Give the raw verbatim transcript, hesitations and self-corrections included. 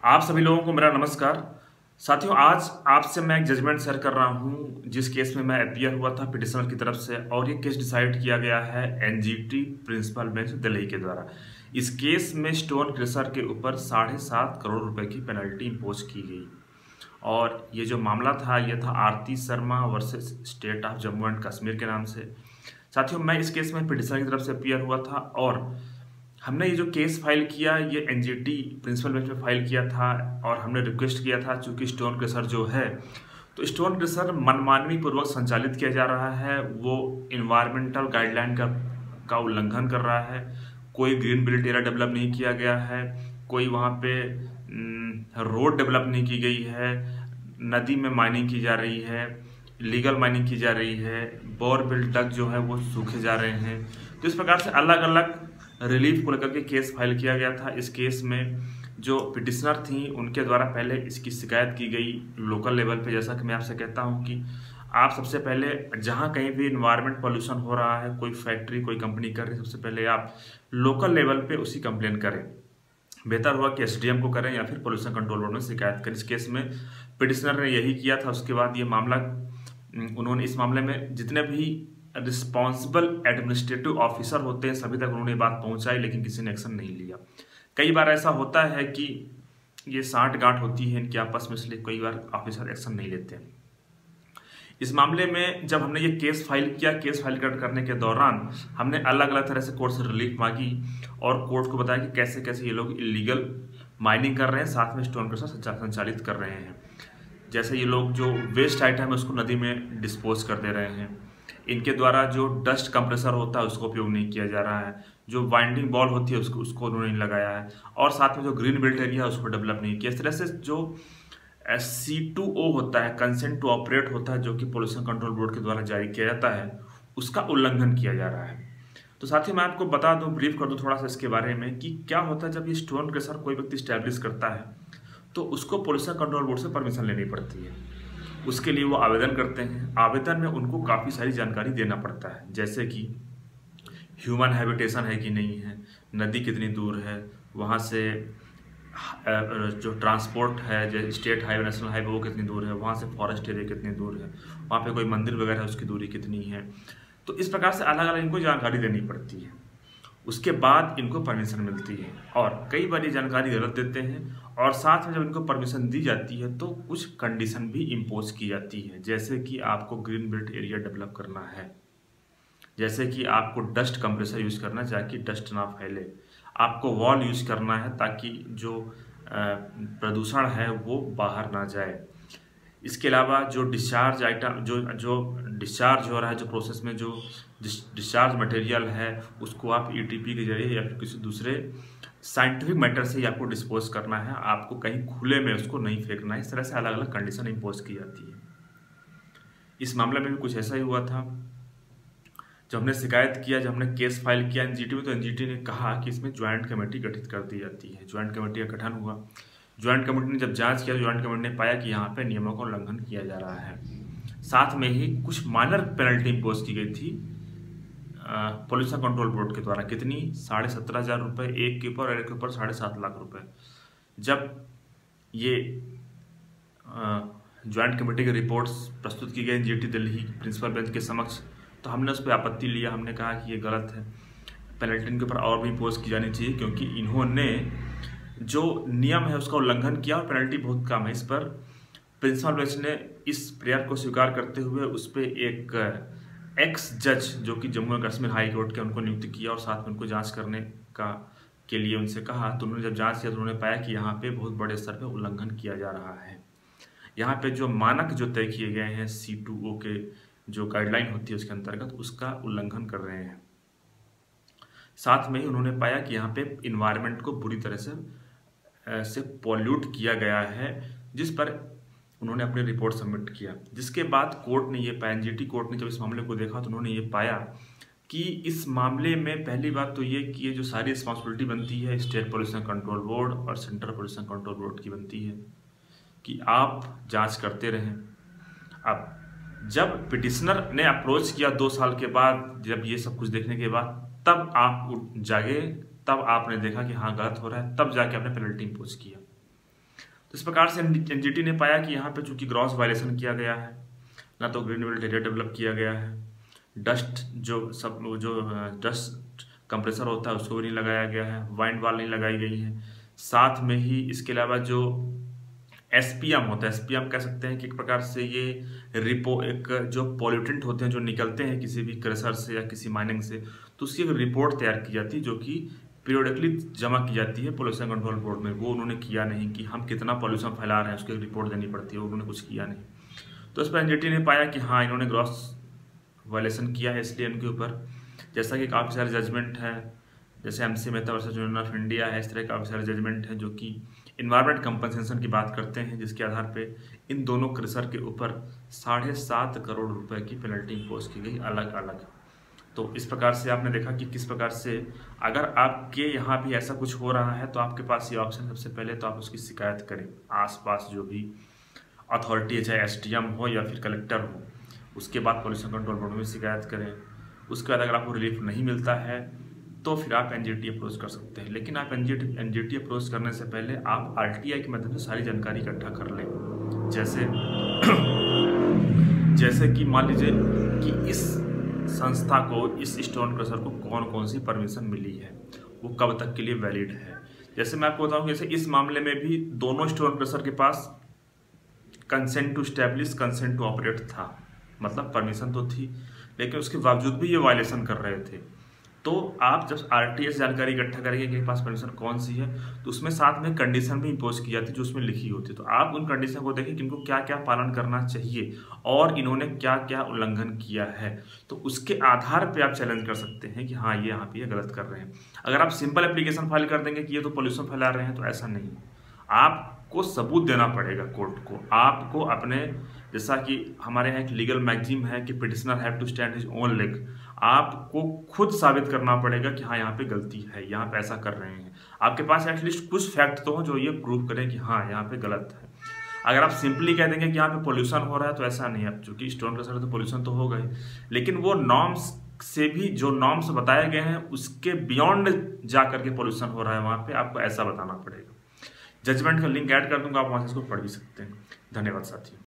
आप सभी लोगों को मेरा नमस्कार। साथियों, आज आपसे मैं एक जजमेंट शेयर कर रहा हूं जिस केस में मैं अपीयर हुआ था पिटिशनर की तरफ से, और ये केस डिसाइड किया गया है एनजीटी प्रिंसिपल बेंच दिल्ली के द्वारा। इस केस में स्टोन क्रशर के ऊपर साढ़े सात करोड़ रुपए की पेनल्टी इम्पोज की गई। और ये जो मामला था ये था Aarti Sharma versus state of Jammu and Kashmir के नाम से। साथियों, मैं इस केस में पिटिशनर की तरफ से अपीयर हुआ था और हमने ये जो केस फाइल किया ये एनजीटी प्रिंसिपल बेंच में फाइल किया था और हमने रिक्वेस्ट किया था, चूंकि स्टोन क्रशर जो है तो स्टोन क्रशर मनमानवी पूर्वक संचालित किया जा रहा है। वो इन्वायरमेंटल गाइडलाइन का का उल्लंघन कर रहा है। कोई ग्रीन बेल्ट एरिया डेवलप नहीं किया गया है, कोई वहाँ पे रोड डेवलप नहीं की गई है, नदी में माइनिंग की जा रही है, लीगल माइनिंग की जा रही है, बोरवेल डक जो है वो सूखे जा रहे हैं। तो इस प्रकार से अलग अलग रिलीफ को लेकर के केस फाइल किया गया था। इस केस में जो पिटिशनर थी उनके द्वारा पहले इसकी शिकायत की गई लोकल लेवल पे। जैसा कि मैं आपसे कहता हूं कि आप सबसे पहले जहां कहीं भी इन्वायरमेंट पॉल्यूशन हो रहा है, कोई फैक्ट्री कोई कंपनी कर रही है, सबसे पहले आप लोकल लेवल पे उसी कंप्लेन करें। बेहतर हुआ कि एसडीएम को करें या फिर पोल्यूशन कंट्रोल बोर्ड में शिकायत करें। इस केस में पिटिशनर ने यही किया था। उसके बाद ये मामला उन्होंने इस मामले में जितने भी रिस्पॉन्सिबल एडमिनिस्ट्रेटिव ऑफिसर होते हैं सभी तक उन्होंने बात पहुंचाई, लेकिन किसी ने एक्शन नहीं लिया। कई बार ऐसा होता है कि ये साठ गांठ होती है इनके आपस में, इसलिए कई बार ऑफिसर एक्शन नहीं लेते हैं। इस मामले में जब हमने ये केस फाइल किया, केस फाइल करने के दौरान हमने अलग अलग तरह से कोर्ट से रिलीफ मांगी और कोर्ट को बताया कि कैसे कैसे ये लोग इलीगल माइनिंग कर रहे हैं, साथ में स्टोन क्रशर संचालित कर रहे हैं। जैसे ये लोग जो वेस्ट आइटम है उसको नदी में डिस्पोज कर दे रहे हैं, इनके द्वारा जो डस्ट कंप्रेसर होता है उसका उपयोग नहीं किया जा रहा है, जो वाइंडिंग बॉल होती है उसको उसको उन्होंने नहीं लगाया है, और साथ में जो ग्रीन बेल्ट एरिया है उसको डेवलप नहीं किया। इस तरह से जो सी टू ओ होता है, कंसेंट टू ऑपरेट होता है, जो कि पोल्यूशन कंट्रोल बोर्ड के द्वारा जारी किया जाता है, उसका उल्लंघन किया जा रहा है। तो साथ ही मैं आपको बता दूं, ब्रीफ कर दूं थोड़ा सा इसके बारे में कि क्या होता है जब ये स्टोन क्रशर कोई व्यक्ति स्टैब्लिश करता है तो उसको पोल्यूशन कंट्रोल बोर्ड से परमिशन लेनी पड़ती है। उसके लिए वो आवेदन करते हैं। आवेदन में उनको काफ़ी सारी जानकारी देना पड़ता है, जैसे कि ह्यूमन हैबिटेशन है कि नहीं है, नदी कितनी दूर है, वहाँ से जो ट्रांसपोर्ट है, जो स्टेट हाईवे नेशनल हाईवे वो कितनी दूर है, वहाँ से फॉरेस्ट एरिया कितनी दूर है, वहाँ पे कोई मंदिर वगैरह है उसकी दूरी कितनी है। तो इस प्रकार से अलग अलग इनको जानकारी देनी पड़ती है। उसके बाद इनको परमिशन मिलती है, और कई बार ये जानकारी गलत देते हैं, और साथ में जब इनको परमिशन दी जाती है तो कुछ कंडीशन भी इम्पोज की जाती है, जैसे कि आपको ग्रीन बेल्ट एरिया डेवलप करना है, जैसे कि आपको डस्ट कंप्रेसर यूज़ करना है ताकि डस्ट ना फैले, आपको वॉल यूज़ करना है ताकि जो प्रदूषण है वो बाहर ना जाए। इसके अलावा जो डिस्चार्ज आइटम जो जो डिस्चार्ज हो रहा है, जो प्रोसेस में जो डिस्चार्ज मटेरियल है उसको आप ईटीपी के जरिए या फिर किसी दूसरे साइंटिफिक मैटर से आपको डिस्पोज करना है, आपको कहीं खुले में उसको नहीं फेंकना है। इस तरह से अलग अलग कंडीशन इम्पोज की जाती है। इस मामले में भी कुछ ऐसा ही हुआ था। जब हमने शिकायत किया, जब हमने केस फाइल किया एनजीटी में, तो एनजीटी ने कहा कि इसमें ज्वाइंट कमेटी गठित कर दी जाती है। ज्वाइंट कमेटी का गठन हुआ। ज्वाइंट कमेटी ने जब जांच किया, ज्वाइंट कमेटी ने पाया कि यहाँ पे नियमों का उल्लंघन किया जा रहा है। साथ में ही कुछ माइनर पेनल्टी इम्पोज की गई थी पोल्यूशन कंट्रोल बोर्ड के द्वारा। कितनी? साढ़े सत्रह हजार रुपये एक के ऊपर और एक के ऊपर साढ़े सात लाख रुपए। जब ये ज्वाइंट कमेटी की रिपोर्ट्स प्रस्तुत की गई एनजीटी दिल्ली प्रिंसिपल बेंच के समक्ष, तो हमने उस पर आपत्ति लिया। हमने कहा कि ये गलत है, पेनल्टी के ऊपर और भी इम्पोज की जानी चाहिए, क्योंकि इन्होंने जो नियम है उसका उल्लंघन किया और पेनल्टी बहुत कम है। इस पर प्रिंसिपल बेंच ने इस प्रयास को स्वीकार करते हुए उस पर एक एक्स जज जो कि Jammu and Kashmir high court के उनको नियुक्त किया और साथ में उनको जांच करने का के लिए उनसे कहा। तो उन्होंने जब जांच किया तो उन्होंने पाया कि यहाँ पे बहुत बड़े स्तर पे उल्लंघन किया जा रहा है। यहाँ पे जो मानक जो तय किए गए हैं सी टू ओ के जो गाइडलाइन होती है उसके अंतर्गत, उसका उल्लंघन कर रहे हैं। साथ में ही उन्होंने पाया कि यहाँ पे इन्वायरमेंट को बुरी तरह से से पॉल्यूट किया गया है, जिस पर उन्होंने अपनी रिपोर्ट सबमिट किया। जिसके बाद कोर्ट ने ये पाया, एनजीटी कोर्ट ने जब इस मामले को देखा तो उन्होंने ये पाया कि इस मामले में पहली बात तो ये कि ये जो सारी रिस्पॉन्सिबिलिटी बनती है स्टेट पोल्यूशन कंट्रोल बोर्ड और सेंट्रल पोल्यूशन कंट्रोल बोर्ड की बनती है कि आप जांच करते रहें। अब जब पिटिशनर ने अप्रोच किया दो साल के बाद, जब ये सब कुछ देखने के बाद, तब आप जागे, तब आपने देखा कि हाँ गलत हो रहा है, तब जाके आपने पेनल्टी इम्पोज किया। तो इस प्रकार से एनजीटी ने पाया कि यहाँ पे चूंकि ग्रॉस वायलेशन किया गया है, ना तो ग्रीन बेल्ट एरिया डेवलप किया गया है, डस्ट जो सब जो डस्ट कंप्रेसर होता है उसको भी नहीं लगाया गया है, वाइंड वाल नहीं लगाई गई है, साथ में ही इसके अलावा जो एसपीएम होता है, एसपीएम कह सकते हैं कि एक प्रकार से ये रिपो एक जो पॉल्यूटेंट होते हैं जो निकलते हैं किसी भी क्रशर से या किसी माइनिंग से, तो उसकी एक रिपोर्ट तैयार की जाती है जो कि पीरियडिकली जमा की जाती है पोल्यूशन कंट्रोल बोर्ड में। वो उन्होंने किया नहीं कि हम कितना पॉल्यूशन फैला रहे हैं, उसकी एक रिपोर्ट देनी पड़ती है, उन्होंने कुछ किया नहीं। तो इस पर एनजीटी ने पाया कि हाँ इन्होंने ग्रॉस वायलेशन किया है, इसलिए इनके ऊपर जैसा कि काफ़ी सारे जजमेंट हैं, जैसे MC Mehta versus union of India है, इस तरह काफ़ी सारे जजमेंट हैं जो कि इन्वायरमेंट कंपनसेशन की बात करते हैं, जिसके आधार पे इन दोनों क्रशर के ऊपर साढ़े सात करोड़ रुपए की पेनल्टी इम्पोज की गई अलग अलग। तो इस प्रकार से आपने देखा कि किस प्रकार से अगर आपके यहाँ भी ऐसा कुछ हो रहा है तो आपके पास ये ऑप्शन, सबसे पहले तो आप उसकी शिकायत करें आसपास जो भी अथॉरिटी है, चाहे एसडीएम हो या फिर कलेक्टर हो, उसके बाद पोल्यूशन कंट्रोल बोर्ड में शिकायत करें। उसके बाद अगर आपको रिलीफ नहीं मिलता है तो फिर आप एनजीटी अप्रोच कर सकते हैं, लेकिन आप एनजीटी एनजीटी अप्रोच करने से पहले आप आरटीआई के माध्यम से सारी जानकारी इकट्ठा कर लें। जैसे जैसे कि मान लीजिए कि इस संस्था को, इस स्टोन क्रशर को कौन कौन सी परमिशन मिली है, वो कब तक के लिए वैलिड है। जैसे मैं आपको बताऊं, जैसे इस मामले में भी दोनों स्टोन क्रशर के पास consent to establish, consent to operate था, मतलब परमिशन तो थी, लेकिन उसके बावजूद भी ये वायलेशन कर रहे थे। तो आप जब आरटीएस जानकारी इकट्ठा करेंगे कि पास परमिशन कौन सी है, तो उसमें साथ में कंडीशन भी इम्पोज की जाती है जो उसमें लिखी होती है। तो आप उन कंडीशन को देखें कि इनको क्या क्या पालन करना चाहिए और इन्होंने क्या क्या उल्लंघन किया है, तो उसके आधार पे आप चैलेंज कर सकते हैं कि हाँ ये यहाँ पे ये गलत कर रहे हैं। अगर आप सिंपल एप्लीकेशन फाइल कर देंगे कि ये तो पोल्यूशन फैला रहे हैं, तो ऐसा नहीं, आपको सबूत देना पड़ेगा कोर्ट को। आपको अपने, जैसा कि हमारे यहाँ एक लीगल मैगजीम है कि petitioner have to stand his own leg, आपको खुद साबित करना पड़ेगा कि हाँ यहाँ पे गलती है, यहाँ पे ऐसा कर रहे हैं। आपके पास एटलीस्ट कुछ फैक्ट तो हो जो ये प्रूव करें कि हाँ यहाँ पे गलत है। अगर आप सिंपली कह देंगे कि यहाँ पे पोल्यूशन हो रहा है, तो ऐसा नहीं है, चूंकि स्टोन क्रशर तो पोल्यूशन तो होगा ही, लेकिन वो नॉर्म्स से भी, जो नॉर्म्स बताए गए हैं उसके बियॉन्ड जा करके पोल्यूशन हो रहा है, वहाँ पे आपको ऐसा बताना पड़ेगा। जजमेंट का लिंक ऐड कर दूंगा, आप वहाँ से इसको पढ़ भी सकते हैं। धन्यवाद साथियों।